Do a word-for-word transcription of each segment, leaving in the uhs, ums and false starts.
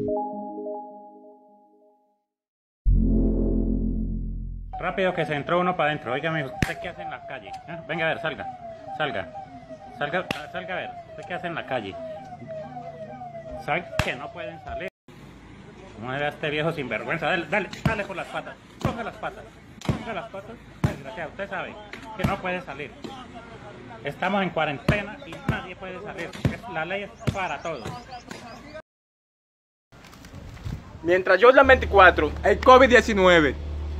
Rápido que se entró uno para adentro. Oiga, mijo, ¿usted qué hace en la calle? ¿Eh? Venga a ver, salga, salga, salga, salga a ver. ¿Usted qué hace en la calle? ¿Sabe que no pueden salir? ¿Cómo era este viejo sinvergüenza? Dale, dale, dale por las patas. Ponga las patas, ponga las patas. Desgraciado, usted sabe que no puede salir. Estamos en cuarentena y nadie puede salir. La ley es para todos. Mientras Jordan veinticuatro, el COVID diecinueve.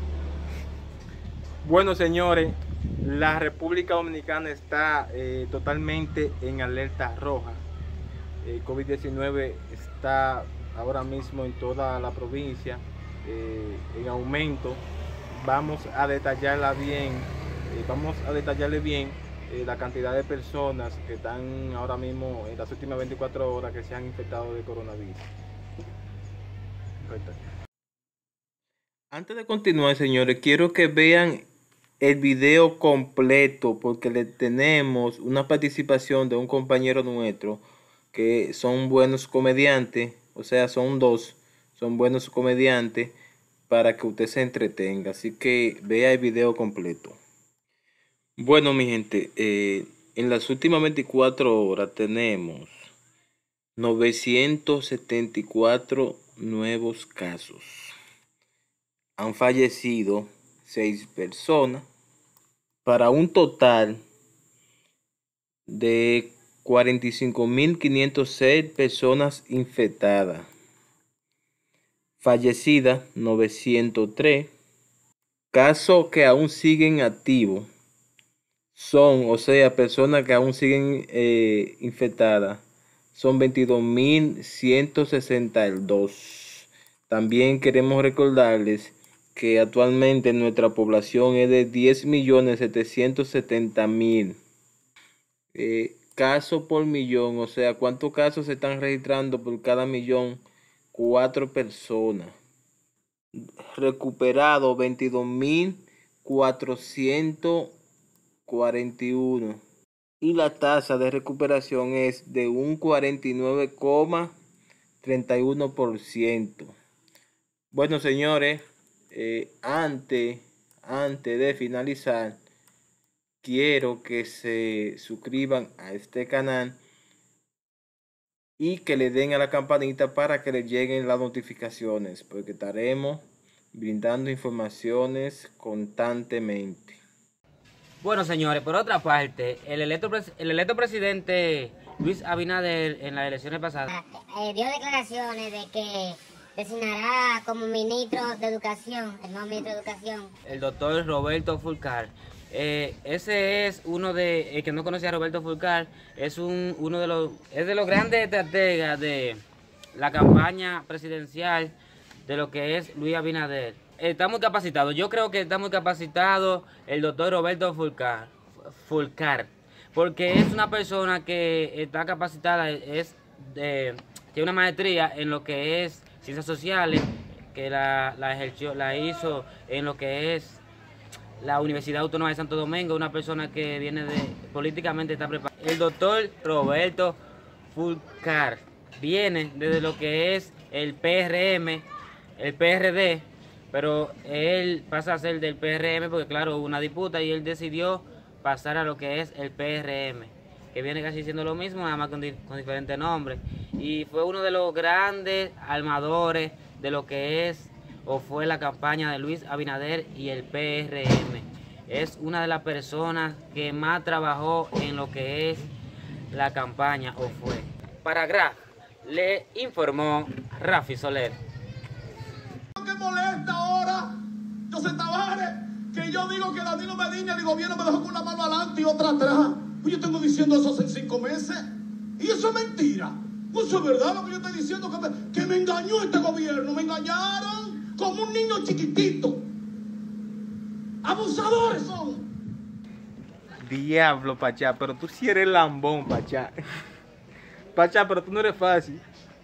Bueno, señores, la República Dominicana está eh, totalmente en alerta roja. El COVID diecinueve está ahora mismo en toda la provincia eh, en aumento. Vamos a detallarla bien, eh, vamos a detallarle bien eh, la cantidad de personas que están ahora mismo en las últimas veinticuatro horas que se han infectado de coronavirus. Antes de continuar, señores, quiero que vean el video completo porque le tenemos una participación de un compañero nuestro que son buenos comediantes, o sea, son dos, son buenos comediantes para que usted se entretenga. Así que vea el video completo. Bueno, mi gente, eh, en las últimas veinticuatro horas tenemos novecientos setenta y cuatro nuevos casos. Han fallecido seis personas para un total de cuarenta y cinco mil quinientos seis personas infectadas. Fallecidas novecientos tres. Casos que aún siguen activos son, o sea, personas que aún siguen eh, infectadas, son veintidós mil ciento sesenta y dos. También queremos recordarles que actualmente nuestra población es de diez millones setecientos setenta mil eh, casos por millón, o sea, ¿cuántos casos se están registrando por cada millón? Cuatro personas. Recuperado veintidós mil cuatrocientos cuarenta y uno y la tasa de recuperación es de un cuarenta y nueve coma treinta y uno por ciento. Bueno, señores, eh, antes, antes de finalizar, quiero que se suscriban a este canal y que le den a la campanita para que les lleguen las notificaciones, porque estaremos brindando informaciones constantemente. Bueno, señores, por otra parte, el electo, el electo presidente Luis Abinader en las elecciones pasadas eh, dio declaraciones de que designará como ministro de Educación, el nuevo ministro de Educación, el doctor Roberto Fulcar. Eh, ese es uno de, el que no conocía a Roberto Fulcar, es un, uno de los, es de los grandes estrategas de la campaña presidencial de lo que es Luis Abinader. Está muy capacitado, yo creo que está muy capacitado el doctor Roberto Fulcar, Fulcar, porque es una persona que está capacitada, es de, tiene una maestría en lo que es ciencias sociales, que la, la ejerció, la hizo en lo que es la Universidad Autónoma de Santo Domingo, una persona que viene de, políticamente está preparada. El doctor Roberto Fulcar viene desde lo que es el P R M, el P R D, pero él pasa a ser del P R M porque claro, hubo una disputa y él decidió pasar a lo que es el P R M, que viene casi siendo lo mismo, nada más con, di con diferentes nombres. Y fue uno de los grandes armadores de lo que es o fue la campaña de Luis Abinader y el P R M. Es una de las personas que más trabajó en lo que es la campaña o fue. Para Graf, le informó Rafi Soler. ¿Qué molesta ahora, José Tavares, que yo digo que Danilo Medina, el gobierno me dejó con una mano adelante y otra atrás? Pues yo tengo diciendo eso hace cinco meses. Y eso es mentira. Pues eso es verdad lo que yo estoy diciendo, que me, que me engañó este gobierno. Me engañaron como un niño chiquitito. Abusadores son. Diablo, Pachá, pero tú sí eres lambón, Pachá. Pachá, pero tú no eres fácil.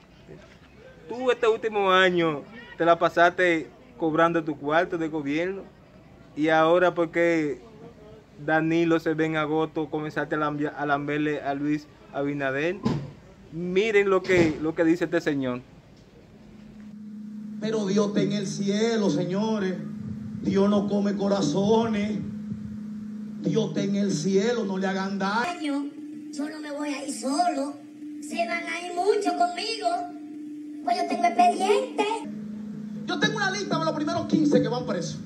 Tú este último año te la pasaste cobrando tu cuarto de gobierno. Y ahora porque Danilo se ve en agosto, comenzaste a, lambe, a lamberle a Luis Abinader. Miren lo que, lo que dice este señor. Pero Dios está en el cielo, señores. Dios no come corazones. Dios está en el cielo, no le hagan daño. Yo no me voy a ir solo. Se van a ir mucho conmigo. Pues yo tengo expediente. Yo tengo una lista de los primeros quince que van presos.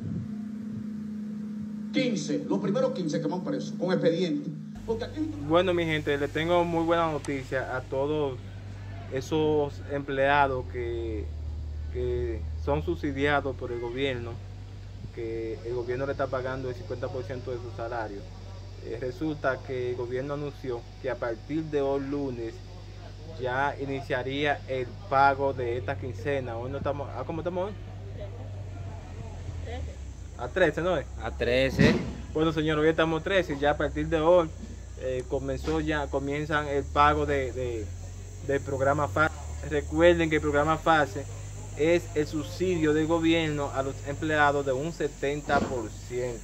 quince, los primeros quince que van presos, con expediente. Porque aquí... Bueno, mi gente, les tengo muy buena noticia a todos esos empleados que, que son subsidiados por el gobierno, que el gobierno le está pagando el cincuenta por ciento de su salario. Eh, resulta que el gobierno anunció que a partir de hoy lunes ya iniciaría el pago de esta quincena. Hoy no estamos, ¿ah, cómo estamos hoy? A trece, ¿no es? A trece. Bueno, señor, hoy estamos trece, ya a partir de hoy eh, comenzó ya, comienzan el pago de, de, del programa FASE. Recuerden que el programa FASE es el subsidio del gobierno a los empleados de un setenta por ciento.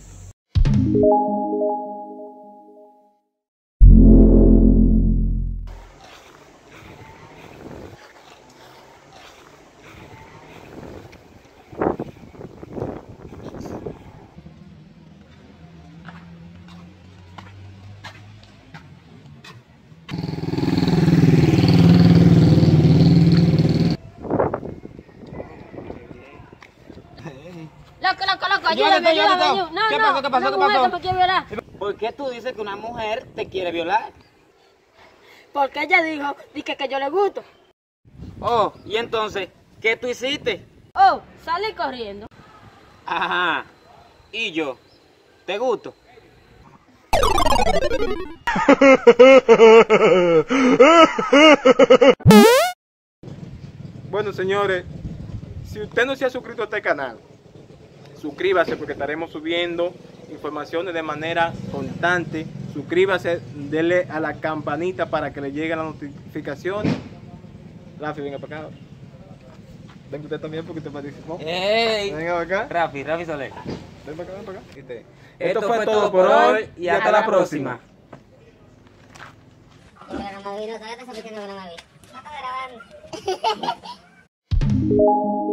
Loco, loco, loco, ayúdame, ayúdame, ayúdame. No, ¿Qué no, pasó? ¿Qué pasó? una ¿Qué mujer pasó? que me quiere violar. ¿Por qué tú dices que una mujer te quiere violar? Porque ella dijo, dije que yo le gusto. Oh, y entonces, ¿qué tú hiciste? Oh, sale corriendo. Ajá. ¿Y yo? ¿Te gusto? Bueno, señores, si usted no se ha suscrito a este canal, suscríbase porque estaremos subiendo informaciones de manera constante. Suscríbase, denle a la campanita para que le lleguen las notificaciones. Rafi, venga para acá. Venga usted también porque usted participó. ¡Ey! Venga para acá. Rafi, Rafi Soler. Ven para acá, ven para acá. Este, Esto fue todo por hoy y hasta la próxima. Yo no me vi, no, todavía está repitiendo que no me vi. No está grabando.